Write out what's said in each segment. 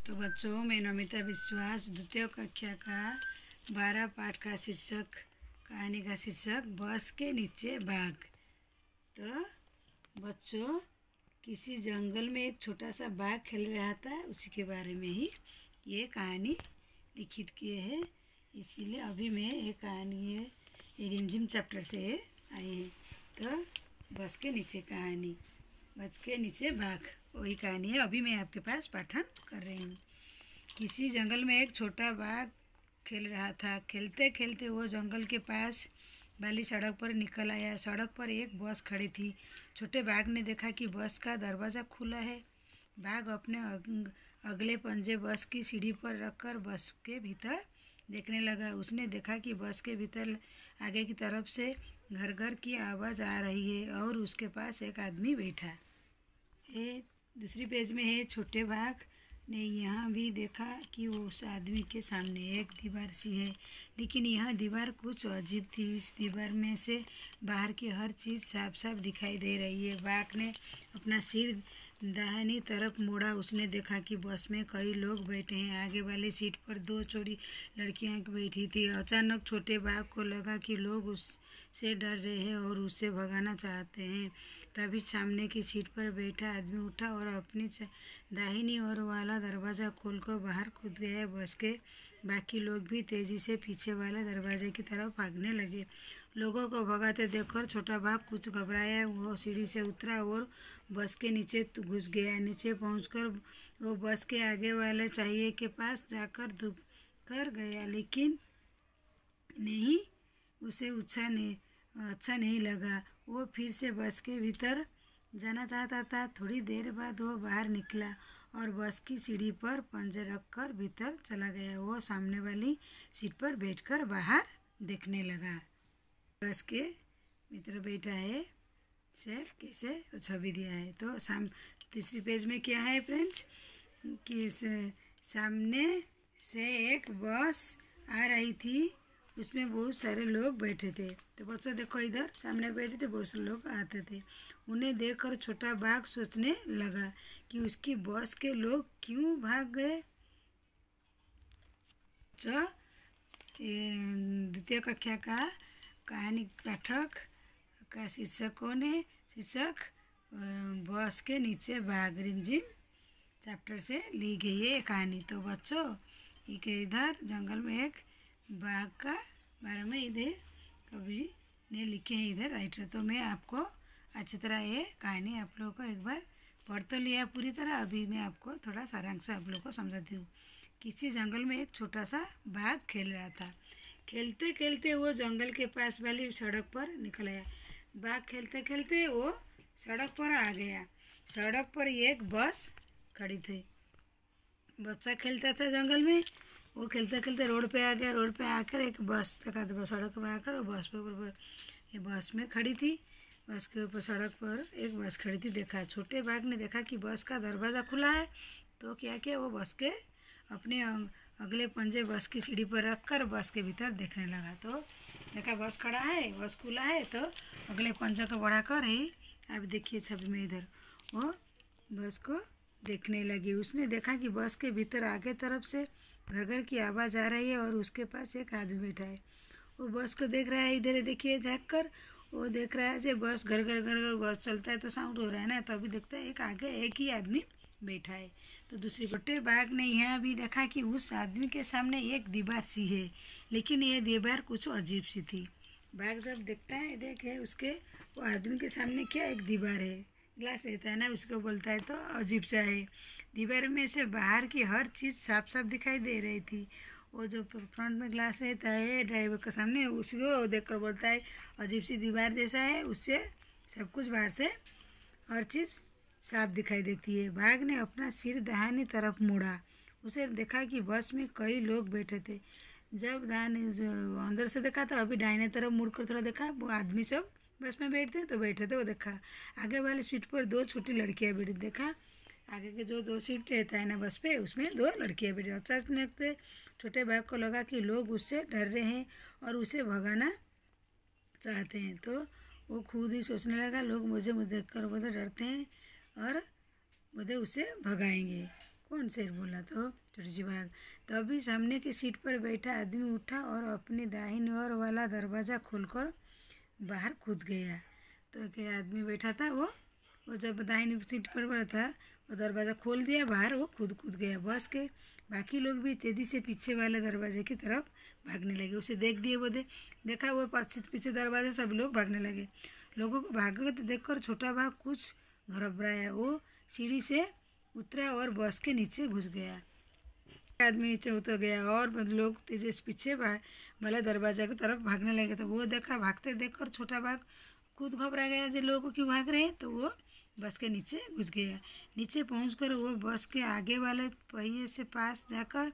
तो बच्चों, मैं नमिता विश्वास द्वितीय कक्षा का 12 पाठ का शीर्षक कहानी का शीर्षक बस के नीचे बाघ। तो बच्चों, किसी जंगल में एक छोटा सा बाघ खेल रहा था, उसी के बारे में ही ये कहानी लिखित किए हैं। इसीलिए अभी मैं एक कहानी है ये रिमझिम चैप्टर से आई है। तो बस के नीचे कहानी, बस के नीचे बाघ, वही कहानी है। अभी मैं आपके पास पाठन कर रही हूँ। किसी जंगल में एक छोटा बाघ खेल रहा था। खेलते खेलते वो जंगल के पास वाली सड़क पर निकल आया। सड़क पर एक बस खड़ी थी। छोटे बाघ ने देखा कि बस का दरवाज़ा खुला है। बाघ अपने अगले पंजे बस की सीढ़ी पर रखकर बस के भीतर देखने लगा। उसने देखा कि बस के भीतर आगे की तरफ से घर घर की आवाज़ आ रही है और उसके पास एक आदमी बैठा है। दूसरी पेज में है, छोटे बाघ ने यहाँ भी देखा कि वो उस आदमी के सामने एक दीवार सी है, लेकिन यह दीवार कुछ अजीब थी। इस दीवार में से बाहर की हर चीज़ साफ साफ दिखाई दे रही है। बाघ ने अपना सिर दाहिनी तरफ मोड़ा। उसने देखा कि बस में कई लोग बैठे हैं। आगे वाली सीट पर 2 छोटी लड़कियां बैठी थी। अचानक छोटे बाघ को लगा कि लोग उससे डर रहे हैं और उससे भगाना चाहते हैं। तभी सामने की सीट पर बैठा आदमी उठा और अपनी दाहिनी ओर वाला दरवाज़ा खोलकर बाहर कूद गया। बस के बाकी लोग भी तेज़ी से पीछे वाले दरवाजे की तरफ भागने लगे। लोगों को भगाते देखकर छोटा बाघ कुछ घबराया। वो सीढ़ी से उतरा और बस के नीचे घुस गया। नीचे पहुंचकर वो बस के आगे वाले पहिए के पास जाकर दुब कर गया, लेकिन नहीं, उसे अच्छा नहीं लगा। वो फिर से बस के भीतर जाना चाहता था। थोड़ी देर बाद वो बाहर निकला और बस की सीढ़ी पर पंजे रखकर भीतर चला गया। वो सामने वाली सीट पर बैठकर बाहर देखने लगा। बस के भीतर बैठा है, सिर्फ कैसे छवि दिया है। तो तीसरी पेज में क्या है फ्रेंड्स, कि सामने से एक बस आ रही थी। उसमें बहुत सारे लोग बैठे थे। तो बच्चों देखो, इधर सामने बैठे थे, बहुत सारे लोग आते थे। उन्हें देखकर छोटा बाघ सोचने लगा कि उसकी बस के लोग क्यों भाग गए। द्वितीय कक्षा का कहानी पाठक का शीर्षक कौन है? शीर्षक बस के नीचे बाघ, रिमझिम चैप्टर से ली गई है कहानी। तो बच्चों, इधर जंगल में एक बाघ का बारे में इधर कवि ने लिखे हैं, इधर राइटर। तो मैं आपको अच्छी तरह ये कहानी आप लोगों को एक बार पढ़ तो लिया पूरी तरह। अभी मैं आपको थोड़ा सारांश आप लोगों को समझाती हूँ। किसी जंगल में एक छोटा सा बाघ खेल रहा था। खेलते खेलते वो जंगल के पास वाली सड़क पर निकल आया। बाघ खेलते खेलते वो सड़क पर आ गया। सड़क पर एक बस खड़ी थी। बच्चा खेलता था जंगल में, वो खेलते खेलते रोड पे आ गया। रोड पे आकर एक बस देखा, तो सड़क पर आकर वो बस पे ऊपर ये बस में खड़ी थी। बस के ऊपर सड़क पर एक बस खड़ी थी। देखा, छोटे बाघ ने देखा कि बस का दरवाज़ा खुला है। तो क्या किया, वो बस के अपने अगले पंजे बस की सीढ़ी पर रखकर बस के भीतर देखने लगा। तो देखा बस खड़ा है, बस खुला है, तो अगले पंजे को बढ़ाकर ही आप देखिए छवि में, इधर वो बस को देखने लगी। उसने देखा कि बस के भीतर आगे तरफ से घर घर की आवाज़ आ रही है और उसके पास एक आदमी बैठा है। वो बस को देख रहा है, इधर देखिए झाँक कर। वो देख रहा है जो बस घर घर घर घर बस चलता है तो साउंड हो रहा है ना, तो अभी देखता है एक आगे एक ही आदमी बैठा है। तो दूसरी छोटे बाघ ने यहाँ भी देखा कि उस आदमी के सामने एक दीवार सी है, लेकिन ये दीवार कुछ अजीब सी थी। बाघ जब देखता है, देखे उसके वो आदमी के सामने क्या एक दीवार है, ग्लास रहता है ना, उसको बोलता है तो अजीब सा है। दीवार में से बाहर की हर चीज़ साफ साफ दिखाई दे रही थी। वो जो फ्रंट में ग्लास रहता है ड्राइवर के सामने, उसको देखकर बोलता है अजीब सी दीवार जैसा है, उससे सब कुछ बाहर से हर चीज़ साफ दिखाई देती है। बाघ ने अपना सिर दाहिनी तरफ मोड़ा। उसे देखा कि बस में कई लोग बैठे थे। जब जो अंदर से देखा तो अभी दाहिने तरफ मुड़कर थोड़ा देखा, वो आदमी सब बस में बैठे थे। वो देखा आगे वाली सीट पर 2 छोटी लड़कियां बैठी। देखा आगे के जो 2 सीट रहता है ना बस पे, उसमें 2 लड़कियां बैठी। अचानक छोटे बाघ को लगा कि लोग उससे डर रहे हैं और उसे भगाना चाहते हैं। तो वो खुद ही सोचने लगा, लोग मुझे देख कर मुझे डरते हैं और मुझे उसे भगाएंगे। कौन शेर बोला तो छोटी सी बाघ। तभी सामने की सीट पर बैठा आदमी उठा और अपनी दाहिनी ओर वाला दरवाज़ा खोलकर बाहर कूद गया। तो क्या आदमी बैठा था वो जब दाहिनी सीट पर बैठा था वो दरवाज़ा खोल दिया, बाहर वो कूद गया। बस के बाकी लोग भी तेज़ी से पीछे वाले दरवाजे की तरफ भागने लगे। उसे देख दिए वो देखा वो पीछे दरवाजे सब लोग भागने लगे। लोगों को भागते देखकर छोटा बाघ कुछ घबराया। वो सीढ़ी से उतरा और बस के नीचे घुस गया। आदमी नीचे उतर गया और लोग तेजी से पीछे वाले दरवाजे की तरफ भागने लगे। तो वो देखा, भागते देखकर छोटा बाघ खुद घबरा गया जो लोग क्यों भाग रहे हैं। तो वो बस के नीचे घुस गया। नीचे पहुंचकर वो बस के आगे वाले पहिए से पास जाकर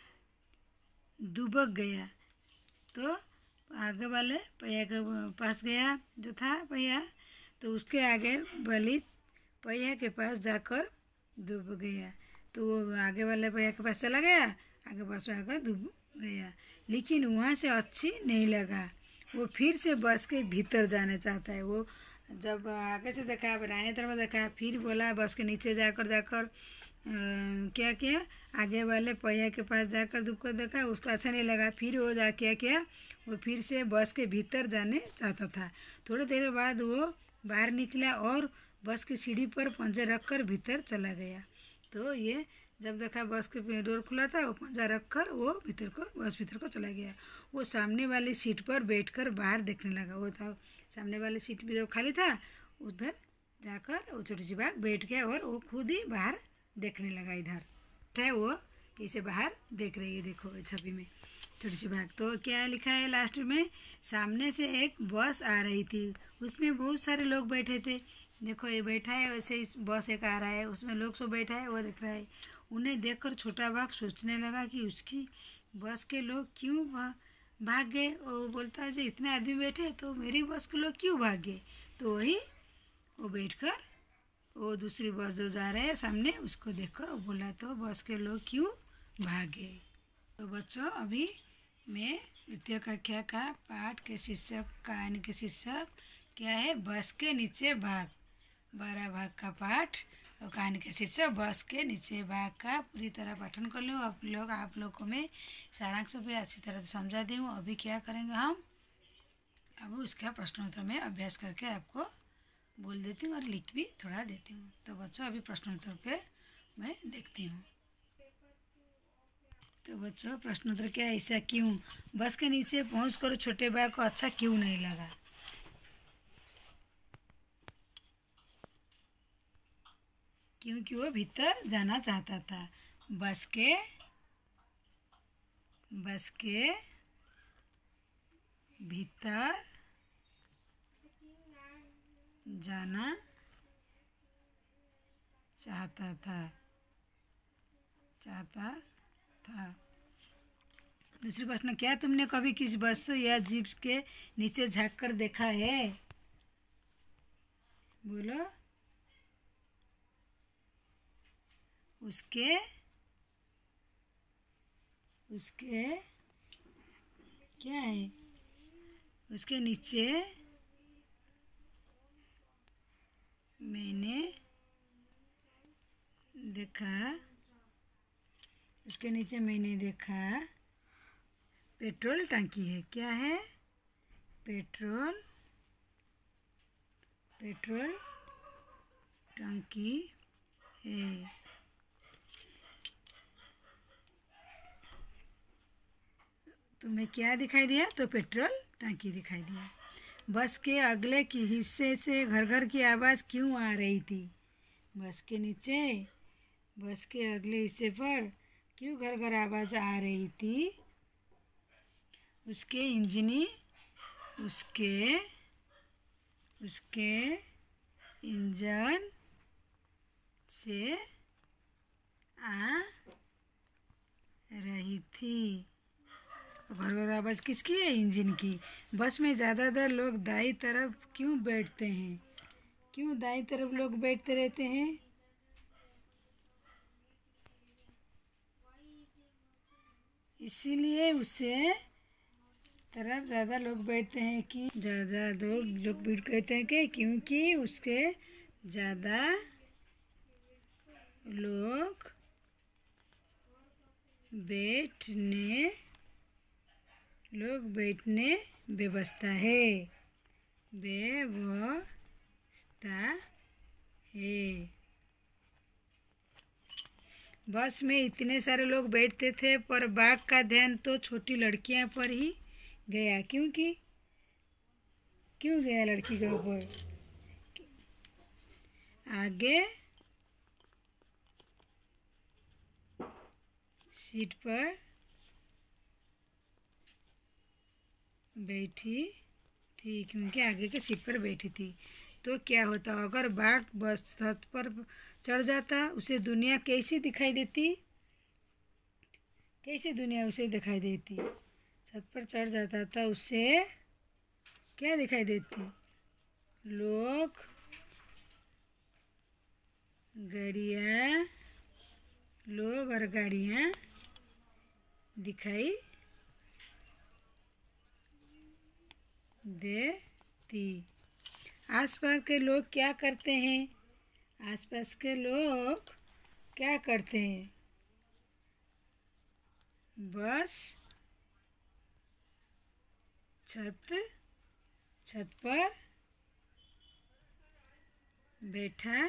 दुबक गया। तो आगे वाले पहिया के पास गया जो था पहिया, तो उसके आगे वाली पहिया के पास जाकर डूब गया। तो वो आगे वाले पहिया के पास चला गया, आगे बस में आकर डूब गया। लेकिन वहाँ से अच्छी नहीं लगा। वो फिर से बस के भीतर जाना चाहता है। वो जब आगे से देखा, दाहिने तरफ देखा, फिर बोला बस के नीचे जाकर क्या किया, आगे वाले पहिया के पास जाकर डूब कर देखा, उसको अच्छा नहीं लगा। फिर वो जा क्या वो फिर से बस के भीतर जाने चाहता था। थोड़ी देर बाद वो बाहर निकला और बस की सीढ़ी पर पंजा रखकर भीतर चला गया। तो ये जब देखा बस के डोर खुला था, वो पंजा रखकर वो बस भीतर को चला गया। वो सामने वाली सीट पर बैठकर बाहर देखने लगा। वो था सामने वाली सीट भी जो खाली था, उधर जाकर वो छोटी सी बाघ बैठ गया और वो खुद ही बाहर देखने लगा। इधर है वो कैसे बाहर देख रही है, देखो छवि में छोटी सी बाघ। तो क्या लिखा है लास्ट में, सामने से एक बस आ रही थी, उसमें बहुत सारे लोग बैठे थे। देखो ये बैठा है, वैसे इस बस एक आ रहा है, उसमें लोग सब बैठा है, वो देख रहा है। उन्हें देखकर छोटा बाघ सोचने लगा कि उसकी बस के लोग क्यों भाग गए। वो बोलता है जो इतने आदमी बैठे तो मेरी बस के लोग क्यों भाग गए। तो वही वो बैठकर वो दूसरी बस जो जा रहा है सामने, उसको देखकर वो बोला तो बस के लोग क्यों भागे। तो बच्चों अभी मैं द्वितीय कक्षा का पाठ के शीर्षक, कहानी के शीर्षक क्या है, बस के नीचे बाघ। 12 भाग का पाठ और कहानी का शीर्षक बस के नीचे बाघ का पूरी तरह पठन कर लो। आप लोग को मैं सारांश भी अच्छी तरह से समझा दी हूँ। अभी क्या करेंगे हम, अब उसका प्रश्नोत्तर में अभ्यास करके आपको बोल देती हूँ और लिख भी थोड़ा देती हूँ। तो बच्चों अभी प्रश्नोत्तर के मैं देखती हूँ। तो बच्चों प्रश्नोत्तर क्या है, ऐसा क्यों, बस के नीचे पहुँचकर छोटे बाघ को अच्छा क्यों नहीं लगा। क्योंकि वो भीतर जाना चाहता था। बस के भीतर जाना चाहता था। दूसरी प्रश्न, क्या तुमने कभी किसी बस या जीप के नीचे झांक कर देखा है, बोलो। उसके क्या है, उसके नीचे मैंने देखा पेट्रोल टंकी है। क्या है, पेट्रोल टंकी है। तुम्हें क्या दिखाई दिया, तो पेट्रोल टंकी दिखाई दिया। बस के अगले के हिस्से से घर की आवाज़ क्यों आ रही थी। बस के नीचे, बस के अगले हिस्से पर क्यों घर आवाज़ आ रही थी। उसके इंजन से आ रही थी। घर आवाज़ किसकी है, इंजन की। बस में ज़्यादातर लोग दाईं तरफ क्यों बैठते हैं, क्यों दाईं तरफ लोग बैठते रहते हैं। इसीलिए उसे तरफ ज़्यादा लोग बैठते हैं कि ज़्यादा लोग बैठते हैं कि क्योंकि उसके ज़्यादा लोग बैठने लोग बैठने व्यवस्था है। व्यवस्था है। बस में इतने सारे लोग बैठते थे पर बाघ का ध्यान तो छोटी लड़कियां पर ही गया। क्यों गया लड़की के ऊपर? आगे सीट पर बैठी थी, क्योंकि आगे के सीट पर बैठी थी। तो क्या होता अगर बाघ बस छत पर चढ़ जाता? उसे दुनिया कैसी दिखाई देती? कैसी दुनिया उसे दिखाई देती? छत पर चढ़ जाता था, उसे क्या दिखाई देती? लोग, गाड़ियाँ, लोग और गाड़ियाँ दिखाई देती। आसपास के लोग क्या करते हैं? आसपास के लोग क्या करते हैं? बस छत पर बैठा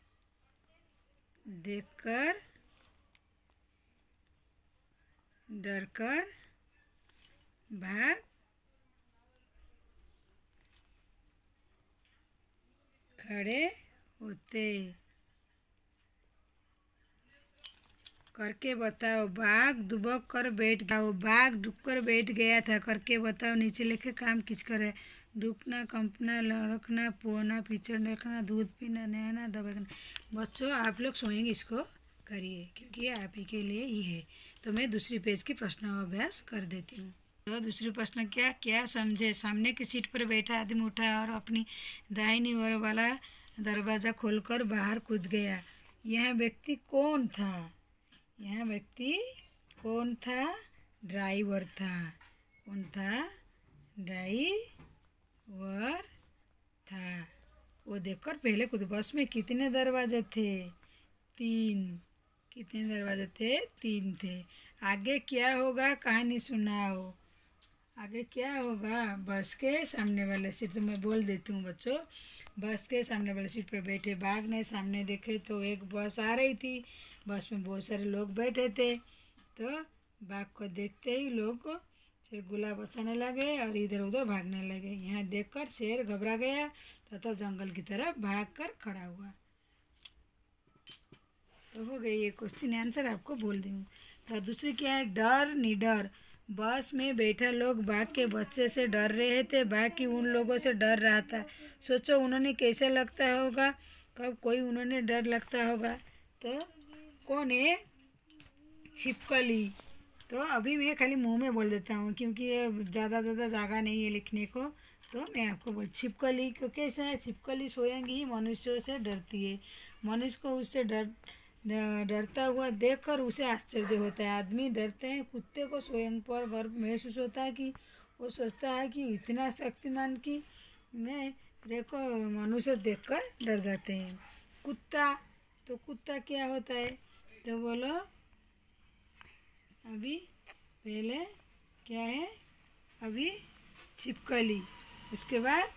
देखकर डरकर भाग खड़े होते। करके बताओ। बाघ दुबक कर बैठ गया। बाघ डूब कर बैठ गया था। करके बताओ। नीचे लिखे काम किस करे? डूबना, कंपना, लड़कना, पोना, पिचड़ रखना, दूध पीना, नहाना, दवा करना। बच्चों आप लोग सोएंगे, इसको करिए क्योंकि आप ही के लिए ही है। तो मैं दूसरी पेज की प्रश्नाभ्यास कर देती हूँ। तो दूसरी प्रश्न क्या समझे? सामने की सीट पर बैठा आदमी उठा और अपनी दाहिनी ओर वाला दरवाज़ा खोलकर बाहर कूद गया। यह व्यक्ति कौन था? यह व्यक्ति कौन था? ड्राइवर था। कौन था? ड्राइवर था। वो देखकर पहले कूद। बस में कितने दरवाजे थे? 3। कितने दरवाजे थे? 3 थे। आगे क्या होगा? कहानी सुनाओ। आगे क्या होगा? बस के सामने वाले सीट, तो मैं बोल देती हूँ बच्चों। बस के सामने वाले सीट पर बैठे बाघ ने सामने देखे तो एक बस आ रही थी। बस में बहुत सारे लोग बैठे थे। तो बाघ को देखते ही लोग शेर गुलाब बचाने लगे और इधर उधर भागने लगे। यहाँ देखकर शेर घबरा गया तथा जंगल की तरफ भागकर खड़ा हुआ। तो हो गई ये क्वेश्चन आंसर, आपको बोल दूँ। तो दूसरी क्या है? डर निडर। बस में बैठा लोग बाघ के बच्चे से डर रहे थे। बाघ की उन लोगों से डर रहा था। सोचो उन्होंने कैसा लगता होगा? कब कोई उन्होंने डर लगता होगा? तो कौन है? छिपकली। तो अभी मैं खाली मुंह में बोल देता हूँ क्योंकि ये ज़्यादा जगह नहीं है लिखने को। तो मैं आपको बोल, छिपकली को कैसा है? छिपकली स्वयं ही मनुष्यों से डरती है। मनुष्य को उससे डरता हुआ देखकर उसे आश्चर्य होता है। आदमी डरते हैं। कुत्ते को स्वयं पर गर्व महसूस होता है कि वो सोचता है कि इतना शक्तिमान कि मेरे को मनुष्य देखकर डर जाते हैं। कुत्ता, तो कुत्ता क्या होता है? तो बोलो अभी पहले क्या है? अभी छिपकली, उसके बाद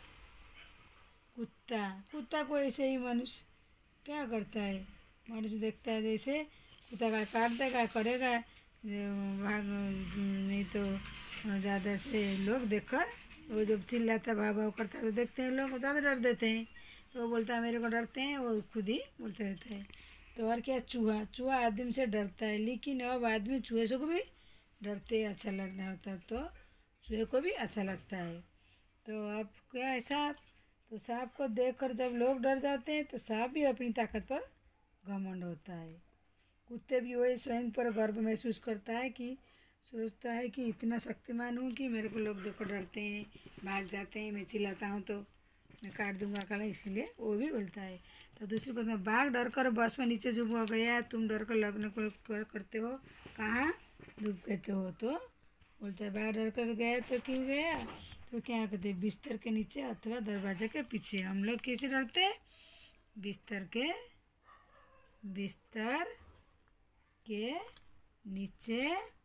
कुत्ता को ऐसे ही मनुष्य क्या करता है? मनुष्य देखता है जैसे कुत्ता का काटता क्या करेगा? भाग नहीं तो ज़्यादा से लोग देखकर वो जब चिल्लाता भाव भाव करता है तो देखते हैं लोग ज़्यादा डर देते हैं। तो वो बोलता है मेरे को डरते हैं, वो खुद ही बोलते रहता है। तो और क्या? चूहा आदमी से डरता है, लेकिन अब आदमी चूहे से को भी डरते अच्छा लगना होता है तो चूहे को भी अच्छा लगता है। तो अब क्या है? सांप। तो सांप को देखकर जब लोग डर जाते हैं तो सांप भी अपनी ताकत पर घमंड होता है। कुत्ते भी वही स्वयं पर गर्व महसूस करता है कि सोचता है कि इतना शक्तिमान हूँ कि मेरे को लोग देखो डरते हैं, भाग जाते हैं, मैं चिल्लाता हूँ तो मैं काट दूंगा कल, इसीलिए वो भी बोलता है। तो दूसरी प्रश्न, बाघ डर कर बस में नीचे डूब गया। तुम डर कर लगने को करते हो, कहाँ डूब कहते हो? तो बोलता है बाघ डर कर गया तो क्यों गया? तो क्या कहते हैं? बिस्तर के नीचे अथवा दरवाजे के पीछे। हम लोग कैसे डरते हैं? बिस्तर के नीचे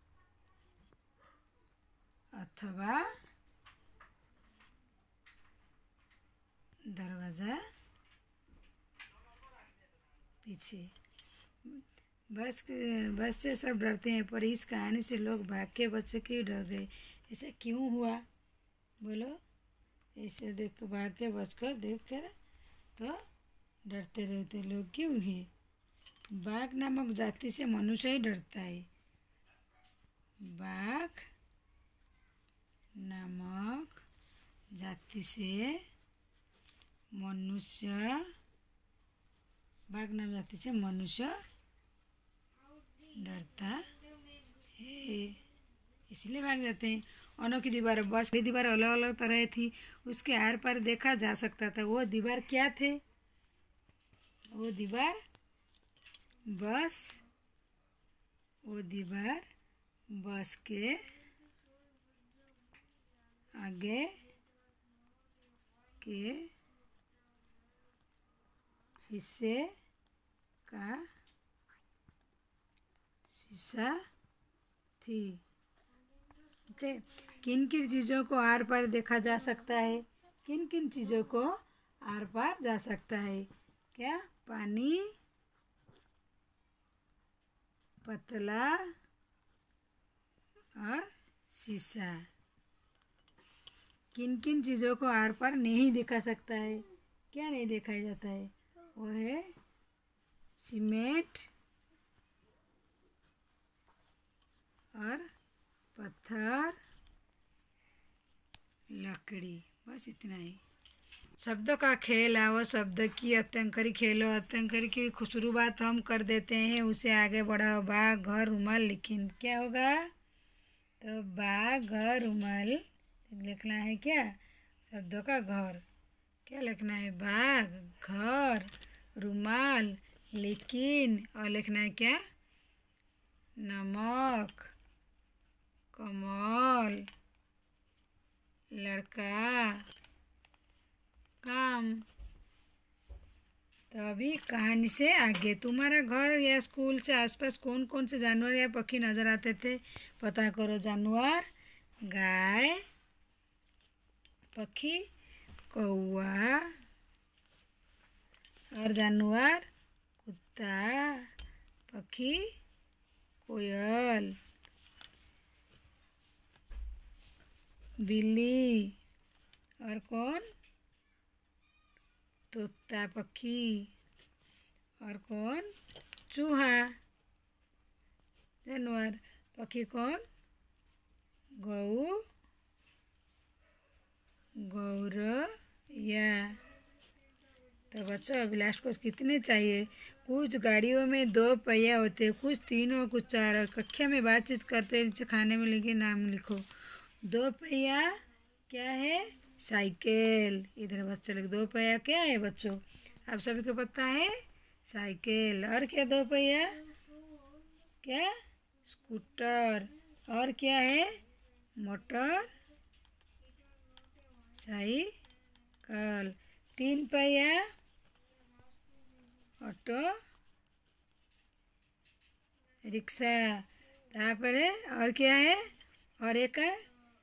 अथवा दरवाज़ा पीछे। बस से सब डरते हैं, पर इस कहानी से लोग भाग के बच्चे क्यों डर गए? ऐसा क्यों हुआ बोलो? ऐसे देख भाग के बच कर देख कर तो डरते रहते लोग क्यों है? बाघ नामक जाति से मनुष्य ही डरता है। बाघ नामक जाति से मनुष्य डरता है, इसलिए भाग जाते हैं। अनोखी दीवार। बस की दीवार अलग अलग तरह थी, उसके आर पार देखा जा सकता था। वो दीवार क्या थे? वो दीवार बस के आगे के हिस्से का शीशा थी। ओके। किन किन चीज़ों को आर पार देखा जा सकता है? किन किन चीज़ों को आर पार जा सकता है? क्या? पानी, पतला और शीशा। किन किन चीज़ों को आर पार नहीं देखा सकता है? क्या नहीं देखा जाता है? वो है सीमेंट और पत्थर, लकड़ी। बस इतना ही। शब्दों का खेल। आओ शब्द की अंताक्षरी खेलो। अंताक्षरी की शुरुआत हम कर देते हैं, उसे आगे बढ़ाओ। बाघ, घर, रुमाल। लेकिन क्या होगा? तो बाघ, घर, रुमाल लिखना है। क्या? शब्दों का घर। क्या लिखना है? बाघ, घर, रुमाल। लेकिन और लिखना है क्या? नमक, कमल, लड़का, काम। तो अभी कहानी से आगे। तुम्हारा घर या स्कूल से आसपास कौन कौन से जानवर या पक्षी नजर आते थे? पता करो। जानवर गाय, पक्षी कौवा, और जानवर कुत्ता, पक्षी कोयल, बिल्ली, और कौन? तोता पक्षी, और कौन? चूहा। जानवर। पक्षी कौन? गौ, गौरैया। तो बच्चों अभी लास्ट क्वेश्चन कितने चाहिए? कुछ गाड़ियों में 2 पहिया होते, कुछ 3 और कुछ 4। और कक्षा में बातचीत करते नीचे खाने में लिखे नाम लिखो। 2 पहिया क्या है? साइकिल। इधर बच्चे लोग 2 पहिया क्या है बच्चों? आप सभी को पता है? साइकिल। और क्या 2 पहिया? क्या? स्कूटर। और क्या है? Motor cycle. 3 पहिया ऑटो रिक्शा। तापरे और क्या है? और एक है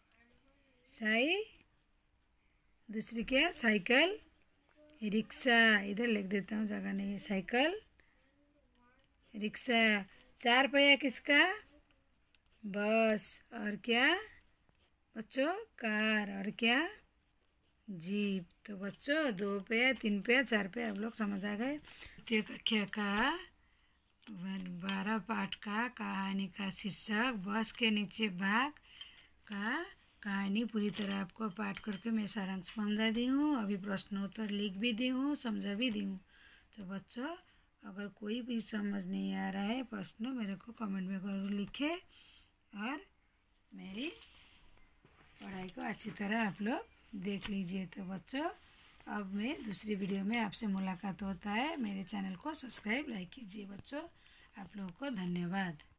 दूसरी क्या? Cycle, rickshaw. इधर लिख देता हूँ, जगह नहीं है। Cycle, rickshaw. 4 पहिया किसका? बस। और क्या बच्चों? कार। और क्या? जीप। तो बच्चों 2 पहिया, 3 पहिया, 4 पहिया आप लोग समझ आ गए। द्वितीय कक्षा का 12 पाठ का कहानी का शीर्षक बस के नीचे बाघ का कहानी पूरी तरह आपको पाठ करके मैं सारांश समझा दी हूँ। अभी प्रश्नोत्तर लिख भी दी हूँ, समझा भी दी हूँ। तो बच्चों अगर कोई भी समझ नहीं आ रहा है प्रश्न, मेरे को कमेंट में ज़रूर लिखें और मेरी पढ़ाई को अच्छी तरह आप लोग देख लीजिए। तो बच्चों अब मैं दूसरी वीडियो में आपसे मुलाकात होता है। मेरे चैनल को सब्सक्राइब लाइक कीजिए। बच्चों आप लोगों को धन्यवाद।